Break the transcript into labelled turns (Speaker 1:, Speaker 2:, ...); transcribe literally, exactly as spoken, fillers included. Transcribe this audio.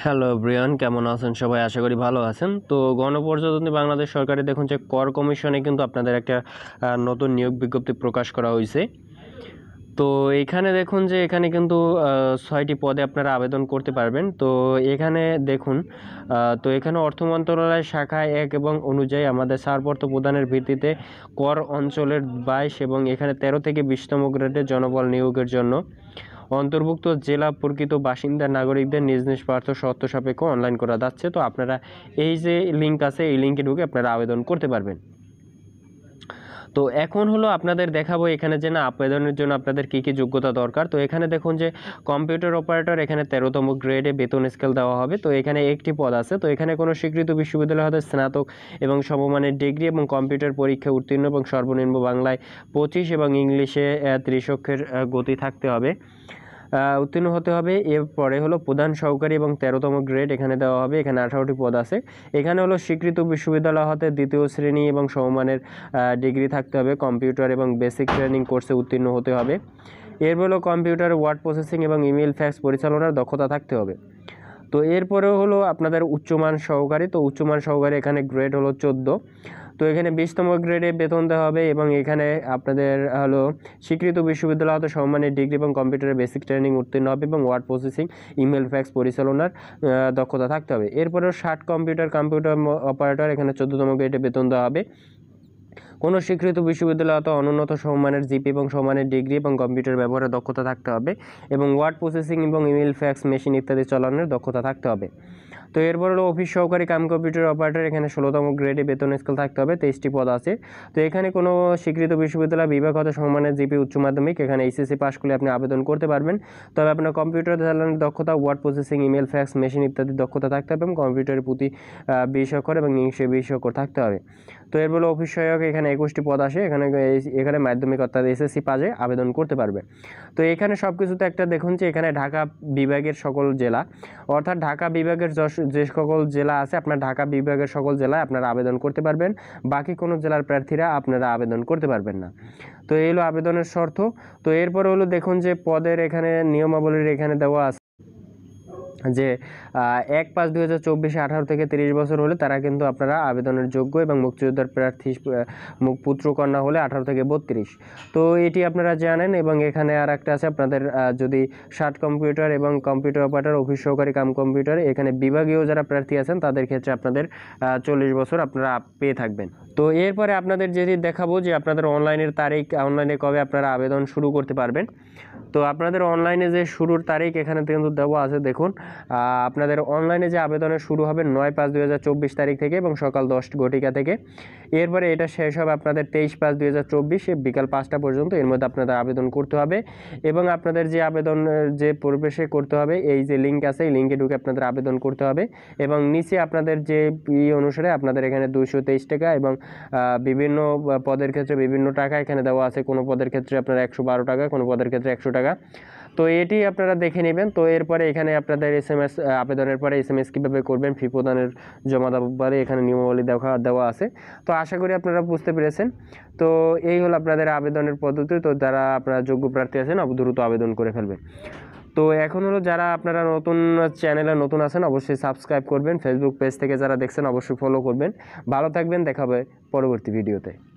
Speaker 1: Hello Brian, কেমন আছেন সবাই? আশা করি ভালো আছেন। তো গণপ্রজাতন্ত্রী বাংলাদেশ সরকারে দেখুন যে কর কমিশনে কিন্তু আপনাদের একটা নতুন নিয়োগ বিজ্ঞপ্তি প্রকাশ করা হয়েছে। তো এখানে দেখুন যে এখানে কিন্তু ছয়টি পদে আপনারা আবেদন করতে পারবেন। তো এখানে দেখুন তো এখানে অর্থ মন্ত্রণালয় শাখায় এক এবং অনুযায়ী আমাদের ছাড়পত্র প্রদানের ভিত্তিতে কর অঞ্চলের বাইশ এবং এখানে তেরো থেকে বিশতম গ্রেডের জনবল নিয়োগের জন্য অন্তর্ভুক্ত জেলা প্রকৃত বাসিন্দা নাগরিকদের নিজ নিজ প্রার্থ শর্ত সাপেক্ষ অনলাইন করা যাচ্ছে। তো আপনারা এই যে লিঙ্ক আছে এই লিঙ্কে ঢুকে আপনারা আবেদন করতে পারবেন। তো এখন হলো আপনাদের দেখাবো এখানে যে না আবেদনের জন্য আপনাদের কী কী যোগ্যতা দরকার। তো এখানে দেখুন যে কম্পিউটার অপারেটর এখানে তেরোতম গ্রেডে বেতন স্কেল দেওয়া হবে। তো এখানে একটি পদ আছে। তো এখানে কোনো স্বীকৃত বিশ্ববিদ্যালয় হতে স্নাতক এবং সমমানের ডিগ্রি এবং কম্পিউটার পরীক্ষা উত্তীর্ণ এবং সর্বনিম্ন বাংলায় পঁচিশ এবং ইংলিশে ত্রিশ অক্ষের গতি থাকতে হবে, উত্তীর্ণ হতে হবে। এরপরে হলো প্রধান সহকারী এবং তেরোতম গ্রেড এখানে দেওয়া হবে। এখানে আঠারোটি পদ আছে। এখানে হলো স্বীকৃত বিশ্ববিদ্যালয় হতে দ্বিতীয় শ্রেণী এবং সমমানের ডিগ্রি থাকতে হবে, কম্পিউটার এবং বেসিক ট্রেনিং কোর্সে উত্তীর্ণ হতে হবে। এর হলো কম্পিউটার ওয়ার্ড প্রসেসিং এবং ইমেল ফ্যাক্স পরিচালনার দক্ষতা থাকতে হবে। তো এরপরেও হলো আপনাদের উচ্চমান সহকারী। তো উচ্চমান সহকারী এখানে গ্রেড হলো চোদ্দো। তো এখানে বিশতম গ্রেডে বেতন দেওয়া হবে এবং এখানে আপনাদের হলো স্বীকৃত বিশ্ববিদ্যালয় হতে সমমানের ডিগ্রি এবং কম্পিউটারের বেসিক ট্রেনিং উত্তীর্ণ হবে এবং ওয়ার্ড প্রসেসিং ইমেল ফ্যাক্স পরিচালনার দক্ষতা থাকতে হবে। এরপরেও ষাট কম্পিউটার কম্পিউটার অপারেটর এখানে চোদ্দতম গ্রেডে বেতন দেওয়া হবে। কোনো স্বীকৃত বিশ্ববিদ্যালয় অথবা অনুন্নত সমমানের জিপি এবং সমমানের ডিগ্রি এবং কম্পিউটার ব্যবহারের দক্ষতা থাকতে হবে এবং ওয়ার্ড প্রসেসিং এবং ইমেল ফ্যাক্স মেশিন ইত্যাদি চালানোর দক্ষতা থাকতে হবে। তো এরপর হলো অফিস সহকারী কাম কম্পিউটার অপারেটর এখানে ষোলোতম গ্রেডে বেতন স্কেল থাকতে হবে, তেইশটি পদ আছে। তো এখানে কোনো স্বীকৃত বিশ্ববিদ্যালয় বিভাগ হতে সমমানের জিপি উচ্চ মাধ্যমিক এখানে এইচএসসি পাস করলে আপনি আবেদন করতে পারবেন। তবে আপনার কম্পিউটার চালানোর দক্ষতা, word processing, email fax machine ইত্যাদি দক্ষতা থাকতে হবে এবং কম্পিউটারের প্রতি বিশ অক্ষর এবং ইংলিশে বিশ অক্ষর থাকতে হবে। তো এর বলে অফিস সহায়ক এখানে একুশটি পদ আসে। এখানে এখানে মাধ্যমিক অর্থাৎ এসএসসি পাসে আবেদন করতে পারবে। তো এখানে সব কিছুতে একটা দেখুন যে এখানে ঢাকা বিভাগের সকল জেলা অর্থাৎ ঢাকা বিভাগের যে সকল জেলা আছে আপনার ঢাকা বিভাগের সকল জেলায় আপনারা আবেদন করতে পারবেন। বাকি কোনো জেলার প্রার্থীরা আপনারা আবেদন করতে পারবেন না। তো এই হলো আবেদনের শর্ত। তো এরপরে হলো দেখুন যে পদের এখানে নিয়মাবলীর এখানে দেওয়া আছে যে এক পাঁচ দুই হাজার চব্বিশে আঠারো থেকে তিরিশ বছর হলে তারা কিন্তু আপনারা আবেদনের যোগ্য এবং মুক্তিযোদ্ধার প্রার্থী পুত্র কন্যা হলে আঠারো থেকে বত্রিশ। তো এটি আপনারা জানেন। এবং এখানে আর একটা আছে আপনাদের যদি ষাট কম্পিউটার এবং কম্পিউটার অপারেটর অফিস সহকারী কাম কম্পিউটার এখানে বিভাগীয় যারা প্রার্থী আছেন তাদের ক্ষেত্রে আপনাদের চল্লিশ বছর আপনারা পেয়ে থাকবেন। তো এরপরে আপনাদের যেটি দেখাবো যে আপনাদের অনলাইনের তারিখ, অনলাইনে কবে আপনারা আবেদন শুরু করতে পারবেন। তো আপনাদের অনলাইনে যে শুরুর তারিখ এখানে কিন্তু দেওয়া আছে। দেখুন আপনাদের অনলাইনে যে আবেদনের শুরু হবে নয় পাঁচ দুই হাজার চব্বিশ তারিখ থেকে এবং সকাল দশ ঘটিকা থেকে। এরপরে এটা শেষ হবে আপনাদের তেইশ পাঁচ দুই হাজার চব্বিশে বিকাল পাঁচটা পর্যন্ত। এর মধ্যে আপনাদের আবেদন করতে হবে এবং আপনাদের যে আবেদন যে পরিবেশে করতে হবে এই যে লিঙ্ক আছে এই লিঙ্কে ঢুকে আপনাদের আবেদন করতে হবে এবং নিচে আপনাদের যে ই অনুসারে আপনাদের এখানে দুইশো তেইশ টাকা এবং বিভিন্ন পদের ক্ষেত্রে বিভিন্ন টাকা এখানে দেওয়া আছে। কোনো পদের ক্ষেত্রে আপনার একশো বারো টাকা, কোনো পদের ক্ষেত্রে একশো টাকা। তো এটি আপনারা দেখে নেবেন। তো এরপরে এখানে আপনাদের এস এম এস আবেদনের পরে এস এম এস কীভাবে করবেন, ফি প্রদানের জমা দেওয়ার এখানে নিয়মাবলী দেওয়া দেওয়া আছে। তো আশা করি আপনারা বুঝতে পেরেছেন। তো এই হলো আপনাদের আবেদনের পদ্ধতি। তো যারা আপনারা যোগ্য প্রার্থী আছেন দ্রুত আবেদন করে ফেলবেন। তো এখন হলো যারা আপনারা নতুন চ্যানেলে নতুন আছেন অবশ্যই সাবস্ক্রাইব করবেন। ফেসবুক পেজ থেকে যারা দেখছেন অবশ্যই ফলো করবেন। ভালো থাকবেন, দেখা হবে পরবর্তী ভিডিওতে।